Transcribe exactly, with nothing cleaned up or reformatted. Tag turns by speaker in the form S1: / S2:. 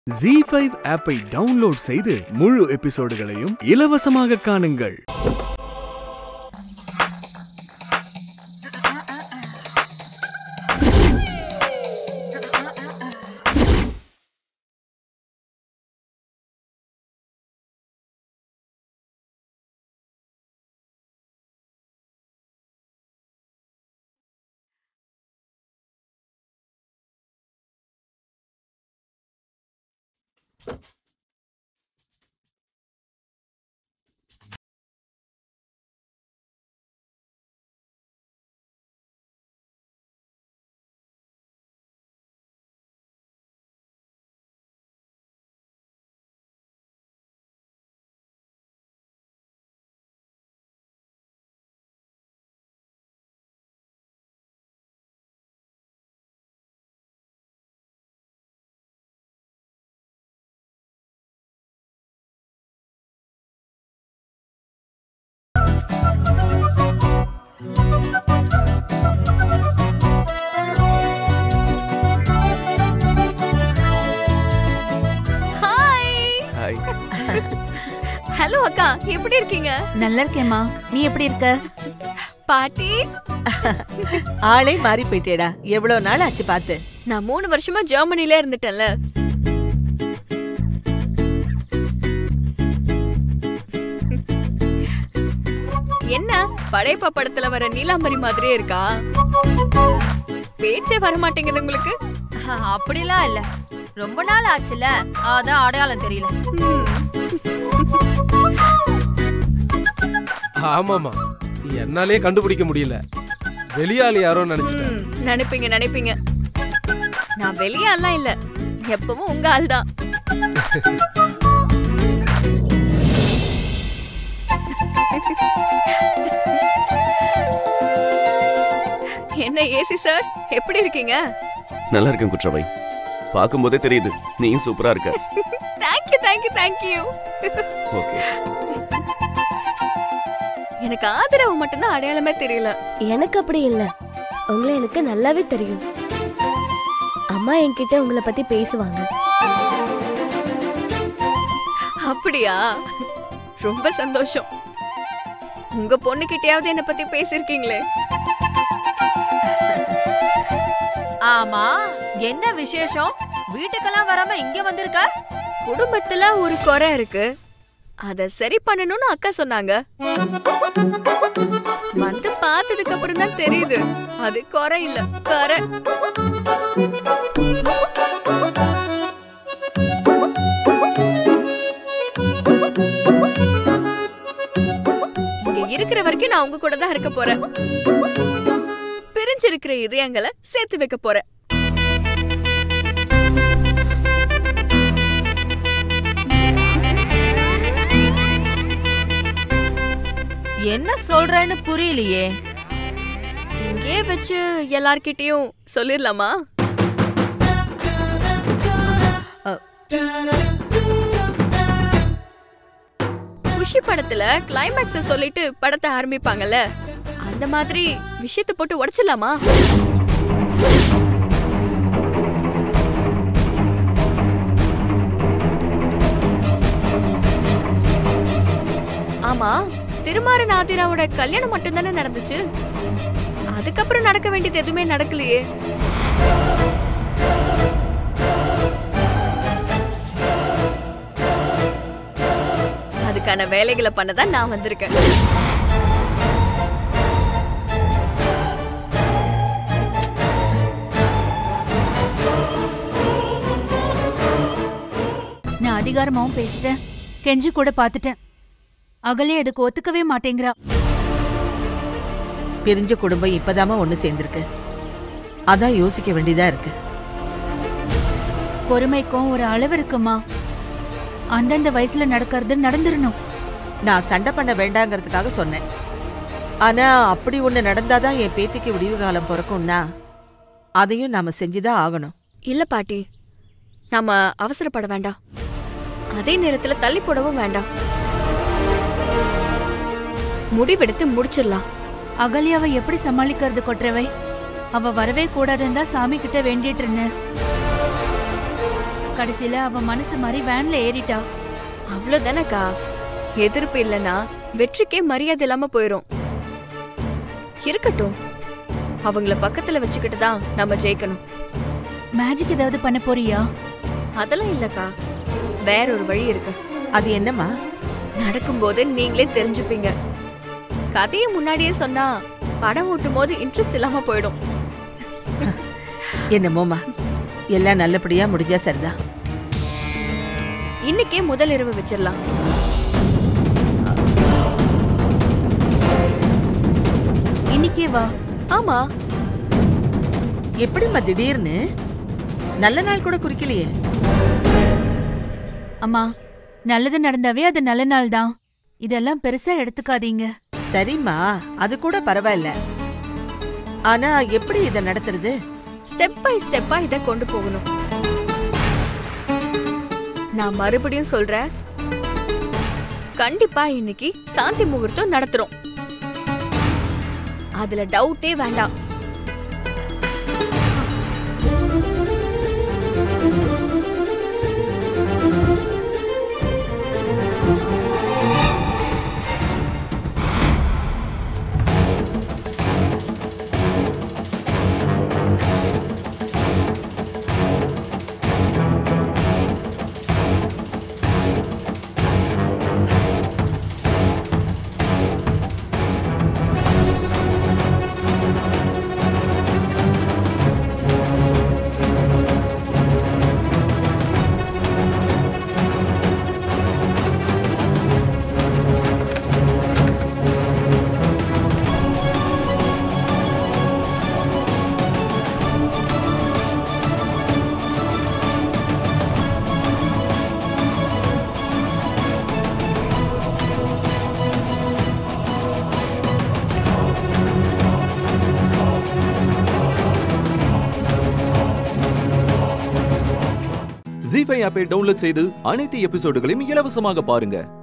S1: ஜீ five ஆப்பை download செய்து முழு எபிசோடுகளையும் இலவசமாக காணுங்கள்.
S2: ஹலோ அக்கா, எப்படி இருக்கீங்க?
S3: நல்லா இருக்கேம்மா, நீ எப்படி இருக்க?
S2: பாட்டி,
S4: ஆளே மாறி போயிட்டேடா. எவ்வளவு நாள் ஆச்சு பாத்து?
S2: நான் மூணு வருஷமா ஜெர்மனில இருந்துட்டேன்ல. என்ன படையப்பா படத்துல வர நீலாம்பரி மாதிரியே இருக்கா? பேச்சே வர மாட்டேங்குது உங்களுக்கு?
S3: அப்படிலாம் இல்ல, ரொம்ப நாள் ஆச்சுல, அதான் அடையாளம் தெரியல.
S5: ஆமாமா, என்னாலே கண்டுபிடிக்க முடியல. வெளியாளி யாரோ நினைச்சிட்டேன்.
S2: நினைப்பீங்க நினைப்பீங்க நான் வெளியாலாம் இல்ல, எப்பவும் உங்க ஆள் தான். என்ன ஏசி சார், எப்படி இருக்கீங்க?
S6: நல்லா இருக்கேன் குற்றவை. பாக்கும்போதே தெரியுது நீ சூப்பரா இருக்க.
S2: Thank you thank you thank you.
S6: ஓகே,
S2: எனக்கு ஆதரவு மட்டும்தான் அடையாளமே தெரியல.
S7: எனக்கு அப்படி இல்ல, உங்களை எனக்கு நல்லாவே தெரியும். அம்மா என்கிட்ட உங்களை பத்தி பேசுவாங்க.
S2: அப்படியா? ரொம்ப சந்தோஷம். உங்க பொண்ணு கிட்டயாவது என்ன பத்தி பேசிருக்கீங்களே?
S3: ஆமா, என்ன விசேஷம்? வீட்டுக்கெல்லாம் வராம இங்க வந்திருக்க?
S2: குடும்பத்துல ஒரு குறை இருக்கு, அத சரி பண்ணணும்னு அக்கா சொன்னாங்க. வந்து பார்த்ததுக்கு அப்புறம் தான் தெரியுது அது குறை இல்ல, கரை. இங்க இருக்கிற வரைக்கும் நான் உங்க கூட தான் இருக்க போறேன். பிரிஞ்சிருக்கிற இதயங்களை சேர்த்து வைக்க போறேன்.
S3: என்ன சொல்றேன்னு புரியலையே.
S2: இங்கே வச்சு எல்லார்கிட்டயும் சொல்லிடலாமா? குஷி படத்துல கிளைமேக்ஸ சொல்லிட்டு படத்தை ஆரம்பிப்பாங்கல்ல, அந்த மாதிரி விஷயத்தை போட்டு உடைச்சிடலாமா? ஆமா, திருமாறன் ஆதிராவோட கல்யாணம் மட்டும் தானே நடந்துச்சு. அதுக்கப்புறம் நடக்க வேண்டியது எதுவுமே நடக்கலையே. அதுக்கான வேலைகளை பண்ணதான் நான் வந்திருக்கேன்.
S3: நான் அதிகாரமாவும் பேசிட்டேன், கெஞ்சி கூட பாத்துட்டேன். அகலே அதுக்கு ஒத்துக்கவே மாட்டேங்கிறா.
S4: பிரிஞ்ச குடும்பம் இப்பதாம ஒண்ணு சேர்ந்திருக்கு, அதான் யோசிக்க வேண்டியதா இருக்கு.
S3: பொறுமைக்கும் ஒரு அளவு இருக்குமா? அந்தந்த வயசுல நடக்கிறது நடந்துடணும்.
S4: நான் சண்டை பண்ண வேண்டாங்கிறதுக்காக சொன்னேன். ஆனா அப்படி ஒண்ணு நடந்தாதான் என் பேத்திக்கு விடிவு காலம் பிறக்கும்னா அதையும் நாம செஞ்சுதான் ஆகணும்.
S2: இல்ல பாட்டி, நாம அவசரப்பட வேண்டாம், அதே நேரத்துல தள்ளி போடவும் வேண்டாம். முடிவெடுத்து முடிச்சிடலாம்.
S3: அகல்யாவை எப்படி சமாளிக்கிறது கொற்றவை? அவ வரவே கூடாதுன்னு தான் சாமி கிட்ட வேண்டிட்டு இருந்தேன். கடைசியில அவ மனசு மாதிரி வேன்ல ஏறிட்டா.
S2: அவ்வளவுதானக்கா. எதிர்ப்பு இல்லைன்னா வெற்றிக்கே மரியாதை இல்லாம போயிரும். இருக்கட்டும், அவங்கள பக்கத்துல வச்சுக்கிட்டு தான் நம்ம ஜெயிக்கணும்.
S3: மேஜிக் ஏதாவது பண்ண போறியா?
S2: அதெல்லாம் இல்லக்கா, வேற ஒரு வழி இருக்கு.
S4: அது என்னம்மா?
S2: நடக்கும்போது நீங்களே தெரிஞ்சுப்பீங்க. கதையை முன்னாடியே சொன்னா படம் ஓட்டும் போது இன்ட்ரெஸ்ட் இல்லாம போயிடும்.
S4: என்னமோமா, எல்லாம் நல்லபடியா முடிஞ்சா சரிதான்.
S2: இன்னைக்கே முதல் இரவு வச்சிடலாம்.
S3: இன்னைக்கே வா.
S2: ஆமா.
S4: எப்படிம்மா திடீர்னு? நல்ல நாள் கூட குறிக்கலையே.
S3: அம்மா, நல்லது நடந்தாவே அது நல்ல நாள் தான். இதெல்லாம் பெருசா எடுத்துக்காதீங்க.
S4: சரிம்மா, அது கூட பரவாயில்ல. ஆனா எப்படி இதை நடத்துறது?
S2: ஸ்டெப் பை ஸ்டெப்பா இத கொண்டு போகணும். நான் மறுபடியும் சொல்றேன், கண்டிப்பா இன்னைக்கு சாந்தி முகூர்த்தம் நடத்துறோம். அதுல டவுட்டே வேண்டாம்.
S8: ஜீ ஃபைவ் ஆப்பை டவுன்லோட் செய்து அனைத்து எபிசோடுகளையும் இலவசமாக பாருங்க.